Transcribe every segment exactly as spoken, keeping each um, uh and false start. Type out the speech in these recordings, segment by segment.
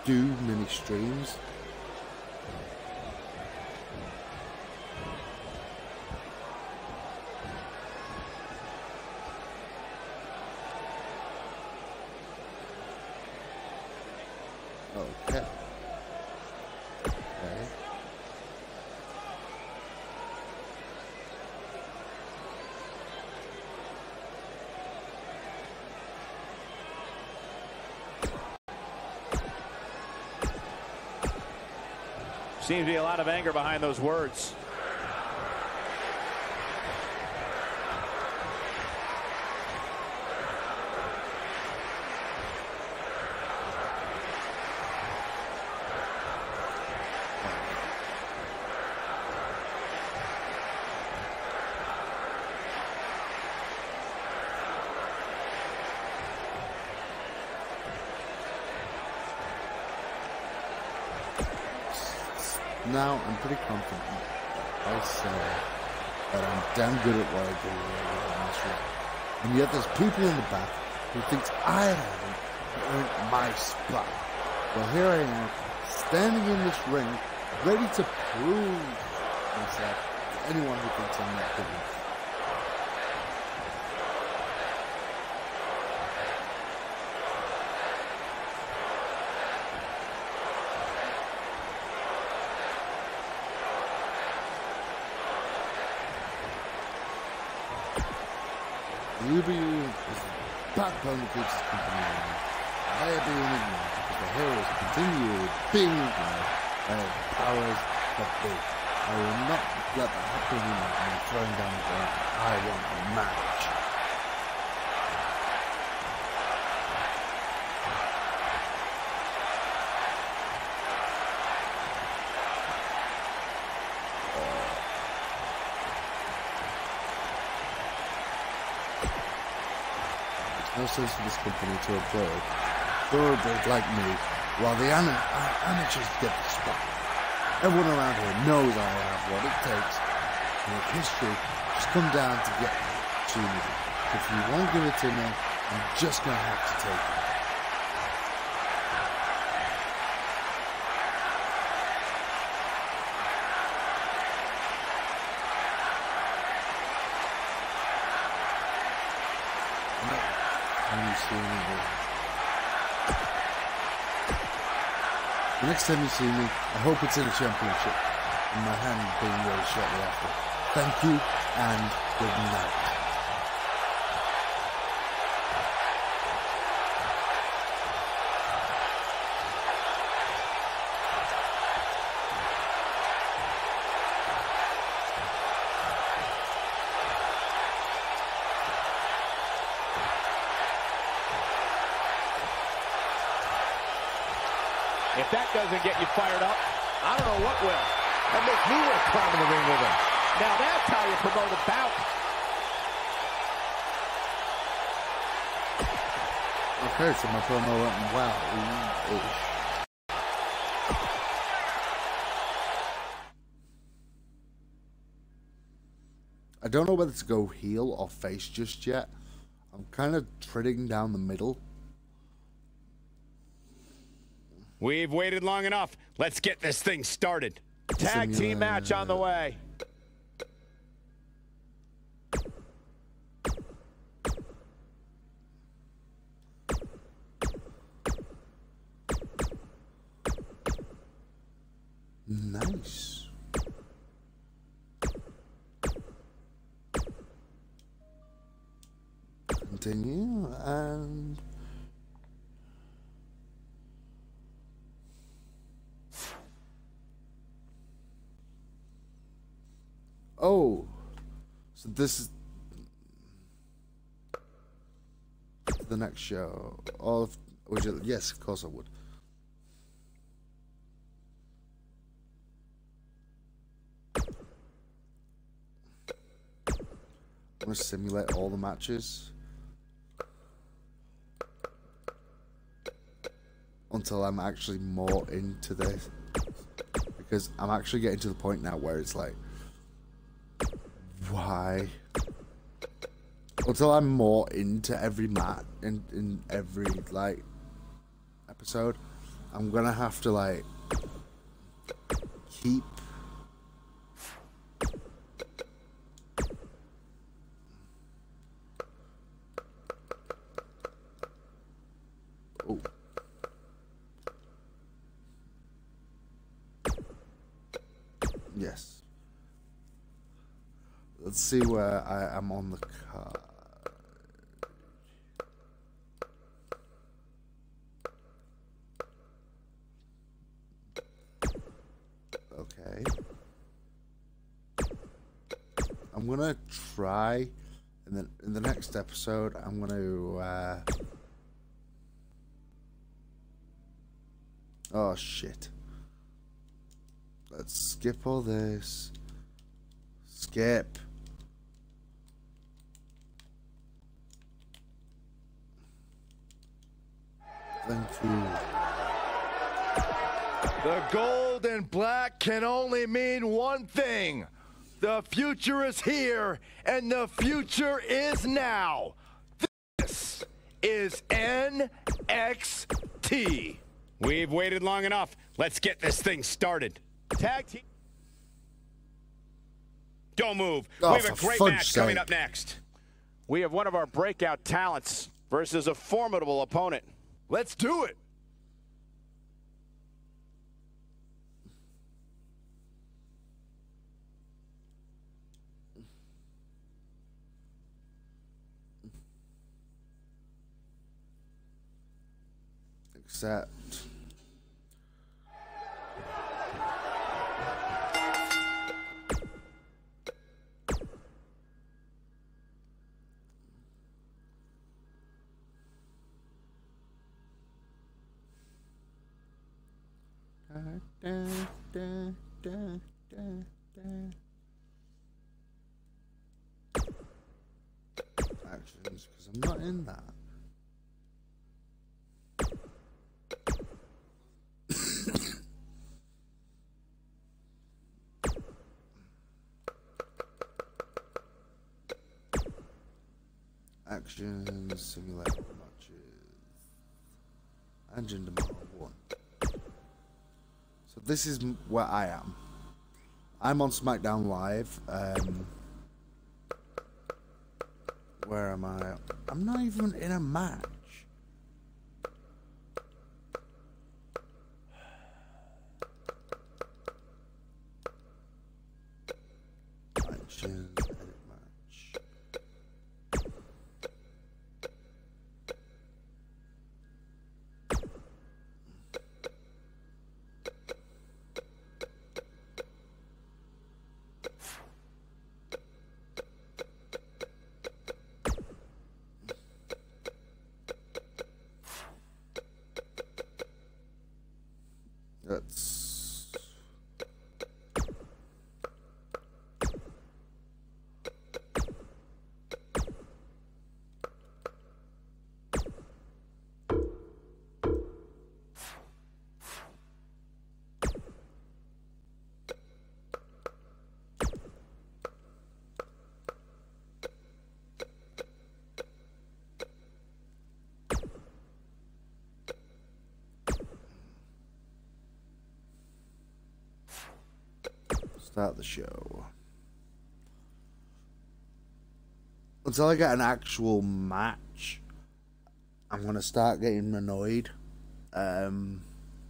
do mini streams. Okay. Okay. Seems to be a lot of anger behind those words. Now I'm pretty confident I'll say that I'm damn good at what I do in this ring. And yet there's people in the back who thinks I haven't earned my spot. Well, here I am, standing in this ring, ready to prove myself to anyone who thinks I'm not good enough. U B U is the backbone that keeps this company running. They are being ignored because the heroes continue being ignored by the powers that be. I will not let that happen anymore. I'm throwing down the ground. I want a match. No sense for this company to employ thoroughbreds like me while the am amateurs get the spot. Everyone around here knows I have what it takes to make history. Just come down to get to me. If you won't give it to me, I'm just going to have to take it. The next time you see me, I hope it's in a championship, and my hand being raised shortly after. Thank you, and good night. If that doesn't get you fired up, I don't know what will. That makes me want to climb in the ring with him. Now that's how you promote a bout. Okay, so my promo went wow. I don't know whether to go heel or face just yet. I'm kind of treading down the middle. We've waited long enough. Let's get this thing started. Tag team match on the way. Nice. Continue and... Oh, so this is the next show. All of, would you, yes, of course I would. I'm going to simulate all the matches until I'm actually more into this, because I'm actually getting to the point now where it's like, why? Until I'm more into every mat in in every like episode, I'm gonna have to like keep oh yes. Let's see where I am on the card. Okay. I'm gonna try, and then in the next episode, I'm gonna. Uh... Oh shit! Let's skip all this. Skip. Thank you. The gold and black can only mean one thing. The future is here, and the future is now. This is N X T. We've waited long enough. Let's get this thing started. Tag team. Don't move. Oh, we have a for great fudge match coming sake. up next. We have one of our breakout talents versus a formidable opponent. Let's do it. Except. Da, da, da, da, da. Actions, because I'm not in that. Actions, simulate matches, agenda model one. So this is m- where I am. I'm on SmackDown Live. Um, where am I? I'm not even in a match. Actions, edit match. That's start the show. Until I get an actual match, I'm gonna start getting annoyed. Um,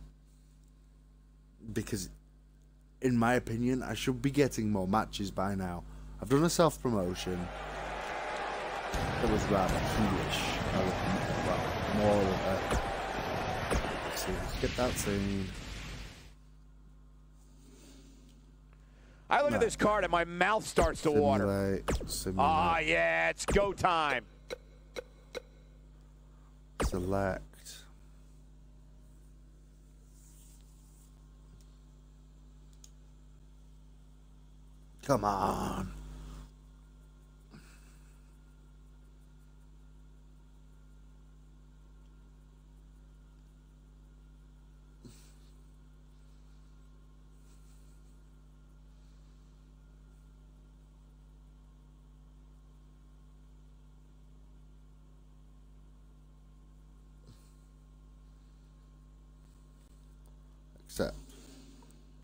because, in my opinion, I should be getting more matches by now. I've done a self promotion. It was rather foolish. I would, well, more of a. Let's see, skip that scene. I look No. at this card and my mouth starts to water. Simulate, simulate, Ah, yeah, it's go time. select. Come on.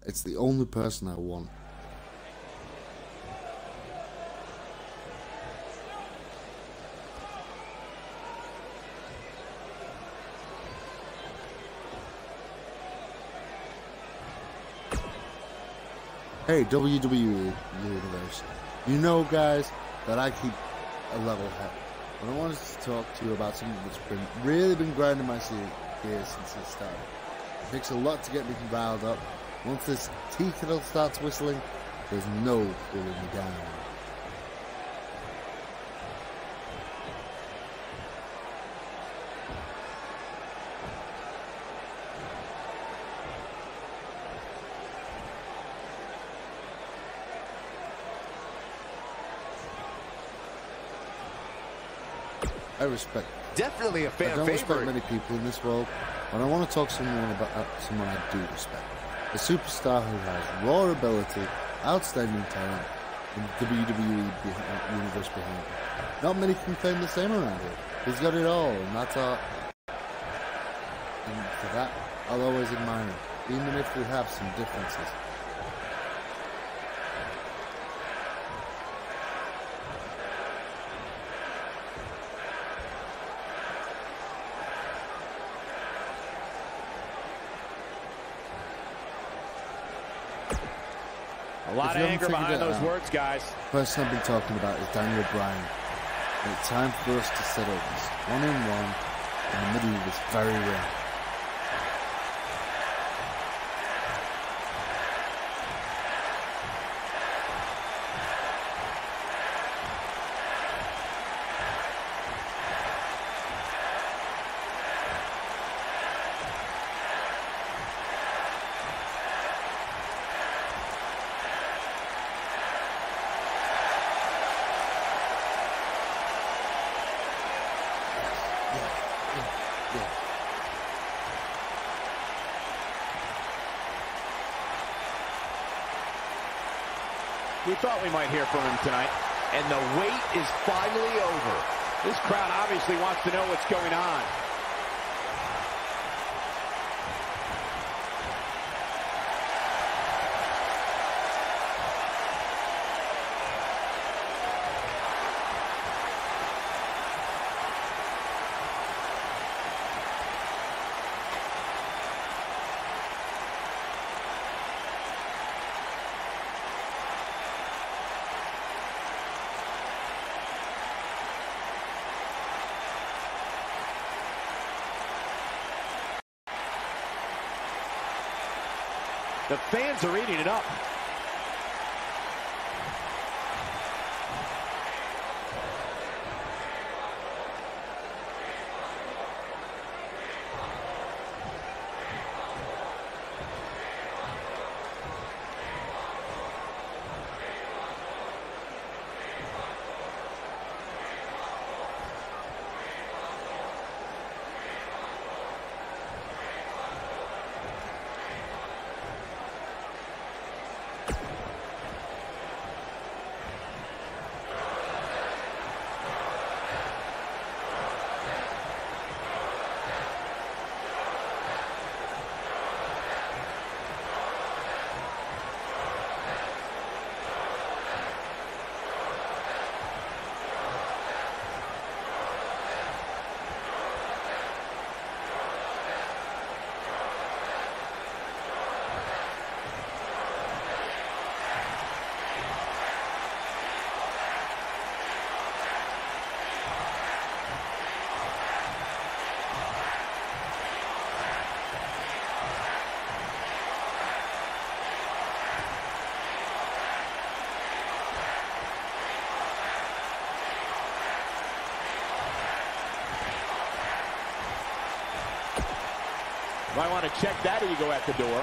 It's the only person I want. Hey, W W E Universe. You know, guys, that I keep a level head. And I wanted to talk to you about something that's been really been grinding my gears since it started. It takes a lot to get me riled up. Once this tea kettle starts whistling, there's no cooling me down. I respect. Definitely a fan I don't favorite. respect many people in this world, but I want to talk to someone about uh, someone I do respect. A superstar who has raw ability, outstanding talent, and W W E behind, universe behind him. Not many can claim the same around here. He's got it all, and that's all. And for that, I'll always admire him, even if we have some differences. A lot of anger behind those words, guys. The person I've been talking about is Daniel Bryan. And it's time for us to settle this one-on-one in the middle of this very ring. We thought we might hear from him tonight, and the wait is finally over. This crowd obviously wants to know what's going on. The fans are eating it up. Might want to check that ego at the door.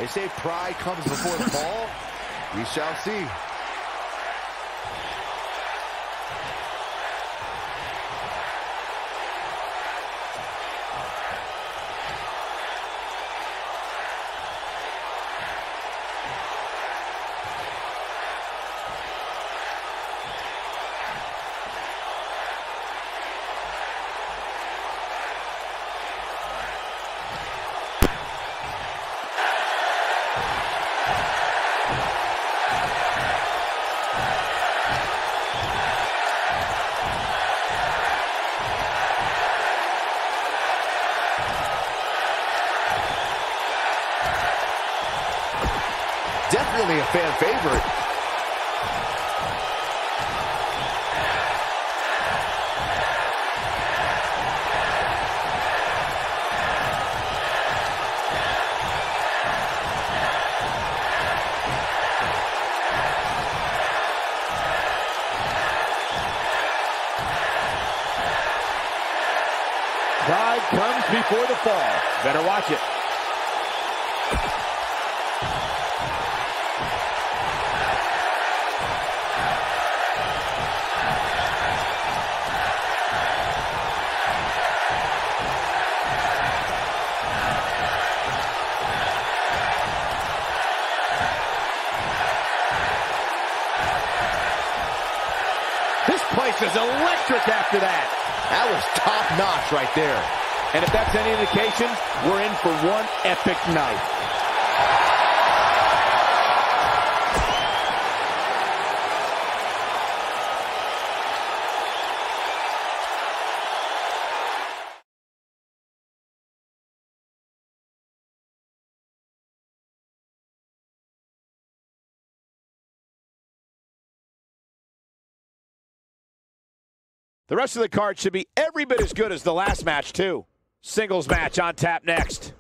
They say pride comes before the fall. We shall see. Definitely a fan favorite. Pride comes before the fall. Better watch it. This place is electric after that. That was top-notch right there. And if that's any indication, we're in for one epic night. The rest of the card should be every bit as good as the last match, too. Singles match on tap next.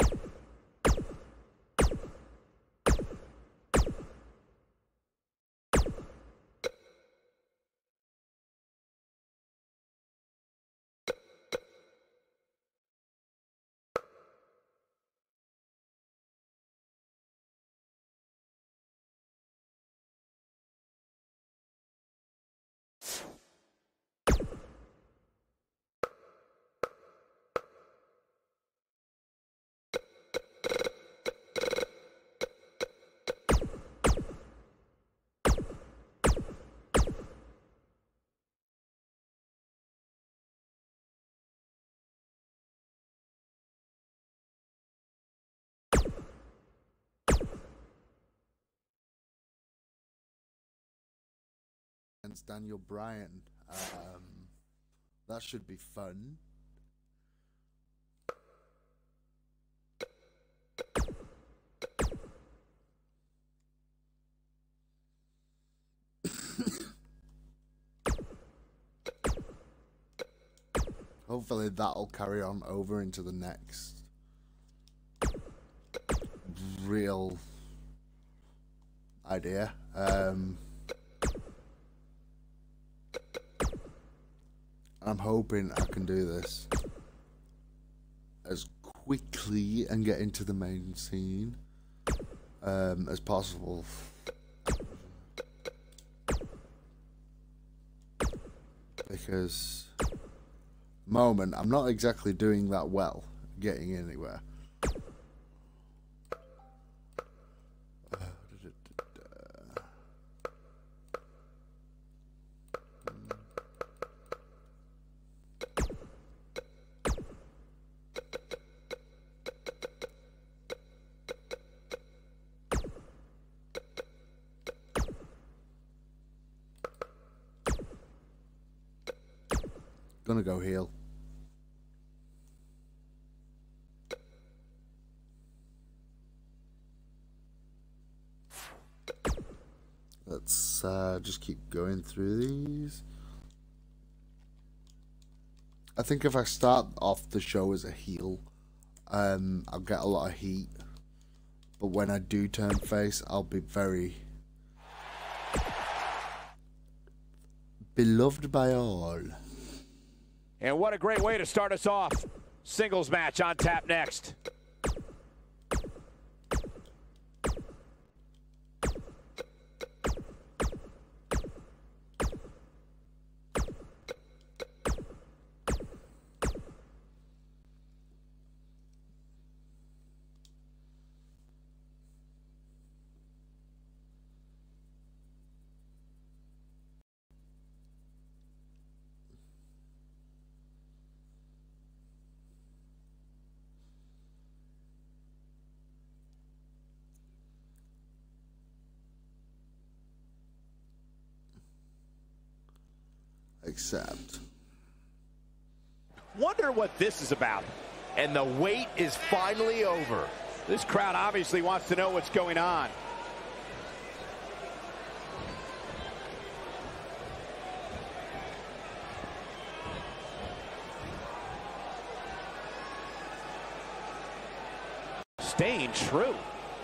Against Daniel Bryan. Um, that should be fun. Hopefully that'll carry on over into the next real idea. Um, I'm hoping I can do this as quickly and get into the main scene um, as possible. Because at the moment I'm not exactly doing that well, getting anywhere. Gonna go heel. Let's uh, just keep going through these. I think if I start off the show as a heel, um, I'll get a lot of heat. But when I do turn face, I'll be very beloved by all. And what a great way to start us off. Singles match on tap next. Except. Wonder what this is about. And the wait is finally over. This crowd obviously wants to know what's going on. Staying true.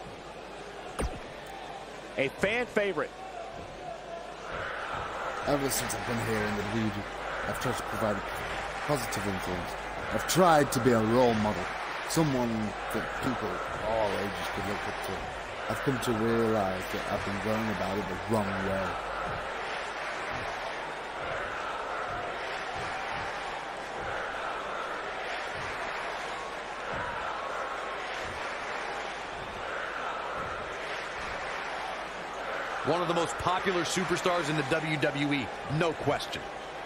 A fan favorite. Ever since I've been here in the W W E, I've tried to provide a positive influence. I've tried to be a role model, someone that people of all ages could look up to. I've come to realize that I've been going about it the wrong way. One of the most popular superstars in the W W E, no question.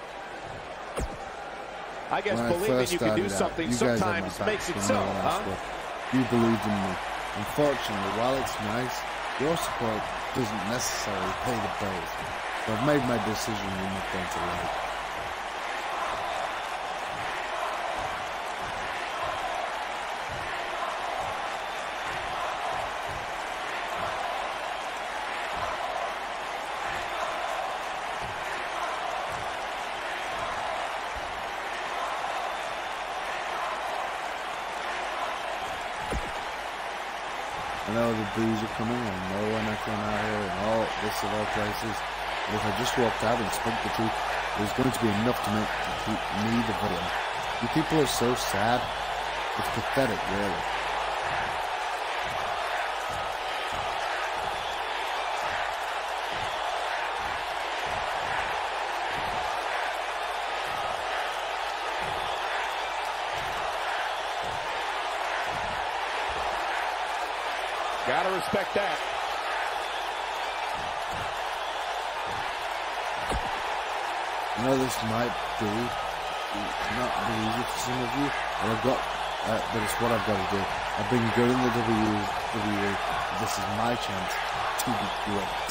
I guess When I believing first you can do started out, something you guys had my sometimes back makes it when so, no one else huh? would. You believed in me. Unfortunately, while it's nice, your support doesn't necessarily pay the bills. So I've made my decision and I'm not going to lie. I know the boos are coming, I know when I came out here and all this of all places. But if I just walked out and spoke the truth, there's going to be enough to make to keep me the villain. You people are so sad. It's pathetic, really. Gotta respect that. I know this might be not be easy for some of you, but I've got, uh, but it's what I've got to do. I've been good in the W W E. This is my chance to be great.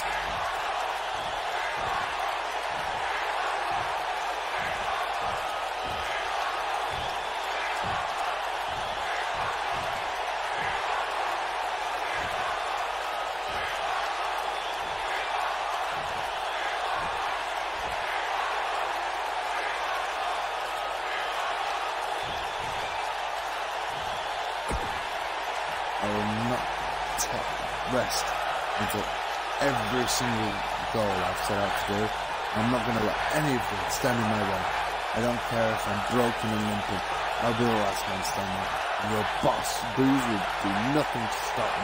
I will not take rest until every single goal I've set out to do. I'm not going to let any of them stand in my way. I don't care if I'm broken and limping. I'll be the last man standing. And your boss, Booze, will do nothing to stop me.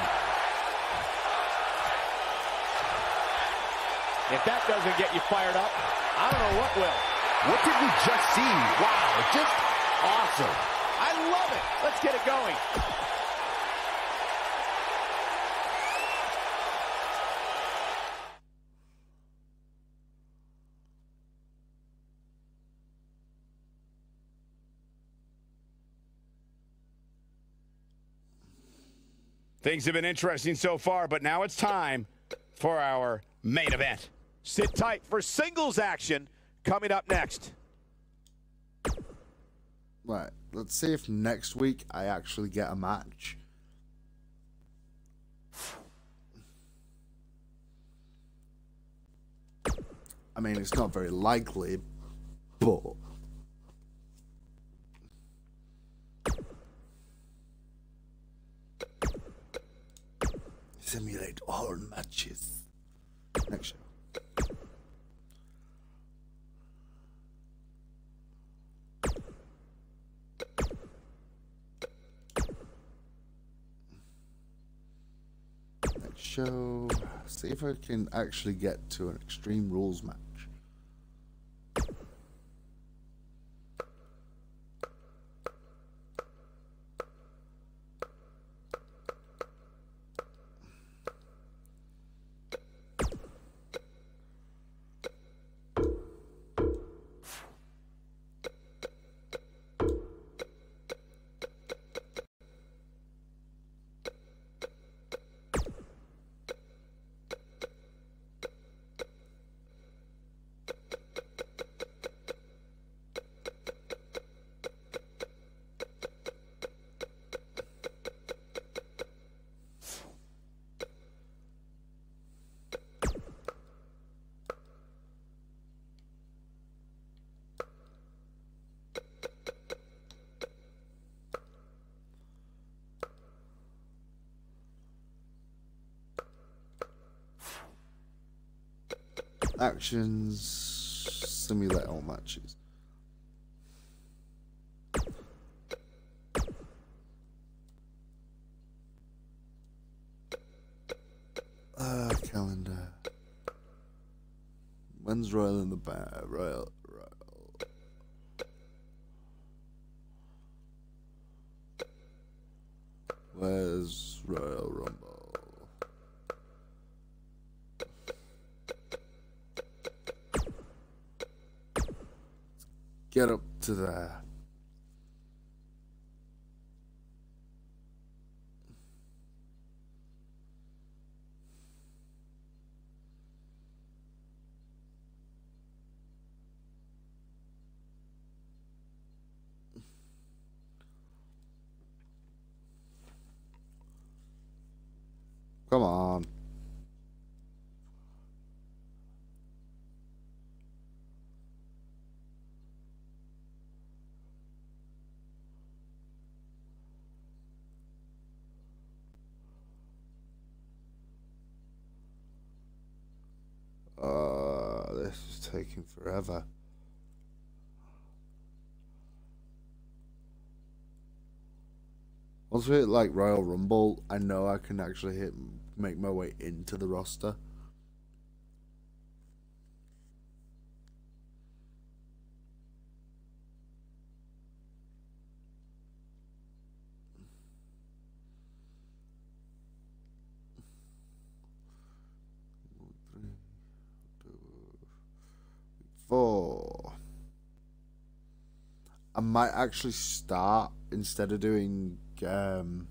If that doesn't get you fired up, I don't know what will. What did we just see? Wow, just awesome. I love it. Let's get it going. Things have been interesting so far, but now it's time for our main event. Sit tight for singles action coming up next. Right, let's see if next week I actually get a match. I mean, it's not very likely, but... simulate all matches. Next show. Next show. See if I can actually get to an Extreme Rules match. Actions. Simulate all matches. Uh, calendar. When's Royal in the Bear? Royal, Royal. Where's Royal Rumble? Get up to there. Come on. Uh, this is taking forever. Once we hit like Royal Rumble, I know I can actually hit make my way into the roster. Three, two, four. I might actually start instead of doing um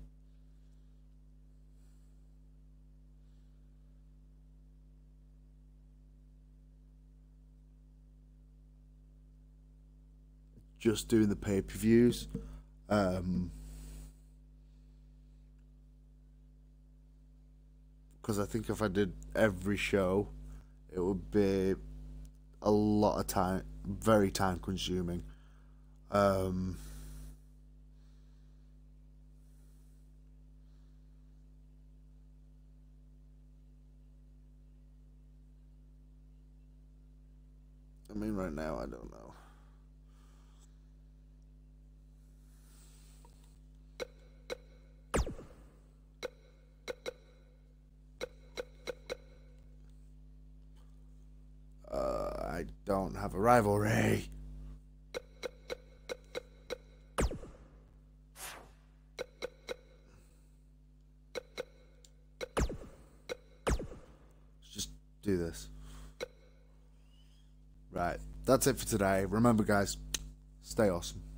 just doing the pay-per-views. Um because I think if I did every show, it would be a lot of time, very time consuming. Um I mean, right now, I don't know. Uh, I don't have a rivalry. Let's just do this. Right, that's it for today. Remember, guys, stay awesome.